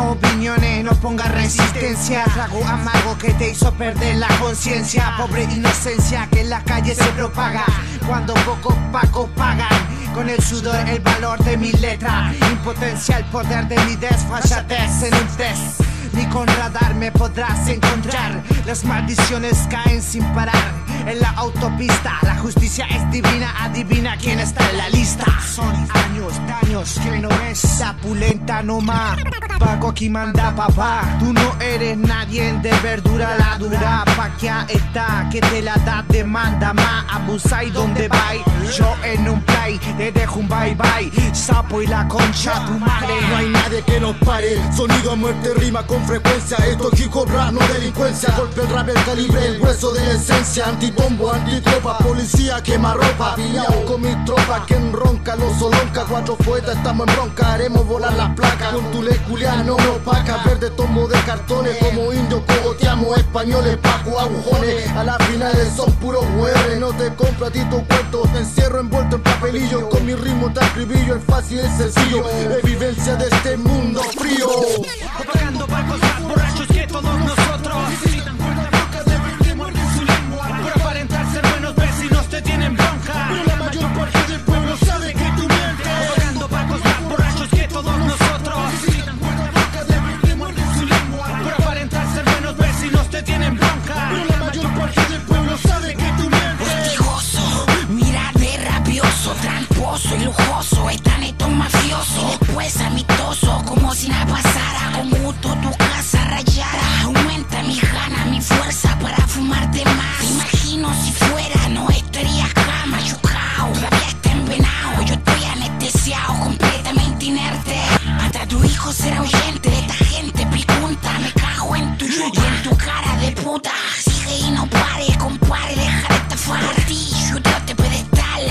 a opiniones, no ponga resistencia. Trago amargo que te hizo perder la conciencia. Pobre inocencia que en la calle se propaga cuando pocos pacos pagan. Con el sudor, el valor de mi letra, impotencia, el poder de mi desfachatez en un test. Ni con radar me podrás encontrar. Las maldiciones caen sin parar en la autopista. La justicia es divina, adivina quién está en la lista. Son años, daños que no es la pulenta nomás. Paco aquí manda papá. Tú no eres nadie de verdura la dura. Pa' que está, que te la da demanda más. Abusa y donde va. Yo en un play te dejo un bye bye. Sapo y la concha tu madre. No hay nadie que nos pare. Sonido a muerte rima con frecuencia. Esto es hip hop rap, no delincuencia. Golpe el rap, el calibre, el hueso de la esencia. Antibombo, antitropa, policía quema ropa. Pillado con mis tropas, quien ronca, los solonca. 4 poetas estamos en bronca, haremos volar las placas. Con tu leculia no nos paca. Verde tomo de cartones, como indios cogoteamos españoles, paco agujones. A las finales son puros hueones. No te compro a ti tu cuento, te encierro envuelto en papelillo. Con mi ritmo te escribillo, es fácil, es sencillo. Es vivencia de este mundo frío. Pagando pacos más borrachos que todos nosotros. Necesitan cuerdas locas de ver que muerden su lengua. Por aparentar ser buenos vecinos te tienen bronca. Pero la mayor parte del pueblo sabe que tú mientes. Pagando pacos más borrachos que todos nosotros. Necesitan cuerdas locas de ver que muerden su lengua. Por aparentar ser buenos vecinos te tienen bronca. Pero la mayor parte del pueblo sabe que tú mientes. Hostigoso, mira de rabioso, tramposo y lujoso, están estos mafiosos. Después amistoso, como si nada pasara. Con gusto tu casa rayara. Aumenta mi ganas, mi fuerza para fumarte más. Te imagino si fuera, no estaría acá machucao. Todavía está envenenado, yo estoy anestesiado, completamente inerte. Hasta tu hijo será oyente de esta gente picunta. Me cago en tu yuta y en tu cara de puta. Sigue y no pare, compare, deja de estafar. Por ti, yo te pedestal.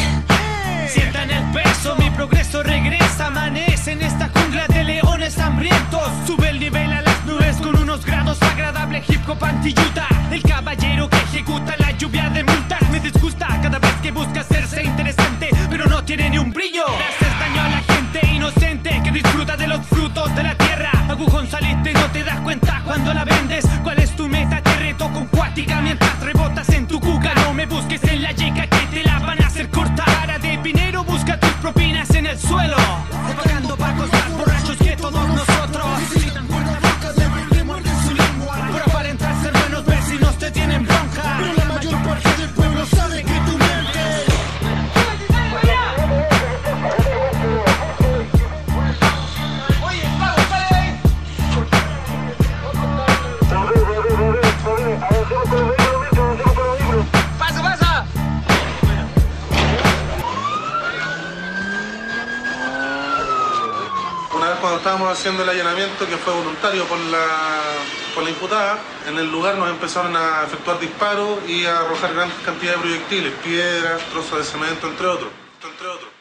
Sientan el peso, mi progreso regresa. Amanece en esta jungla de leones hambrientos. Sube el nivel a las nubes con unos grados agradables. Hip hop anti-yuta, el caballero que ejecuta la lluvia de multas. Me disgusta cada vez que busca hacerse interesante, pero no tiene ni un brillo. Le haces daño a la gente inocente que disfruta de los frutos de la tierra. Agujón saliste y no te das cuenta cuando la vendes. ¿Cuál es tu meta? Te reto con cuática mientras rebotas en tu cuca. No me busques en la yeca que te la van a hacer corta. Cara de pinero, busca tus propinas en el suelo. Pagando pacos más borrachos que todos nosotros. Necesitan cuerdas locas de ver que muerden su lengua. Por aparentar ser buenos vecinos te tienen bronca. Pero la mayor parte del pueblo sabe que tú mientes. Oye, Pago, sale de ahí. Pasa, pasa. Una vez cuando estábamos haciendo el allanamiento, que fue voluntario por la imputada, en el lugar nos empezaron a efectuar disparos y a arrojar grandes cantidades de proyectiles, piedras, trozos de cemento, entre otros.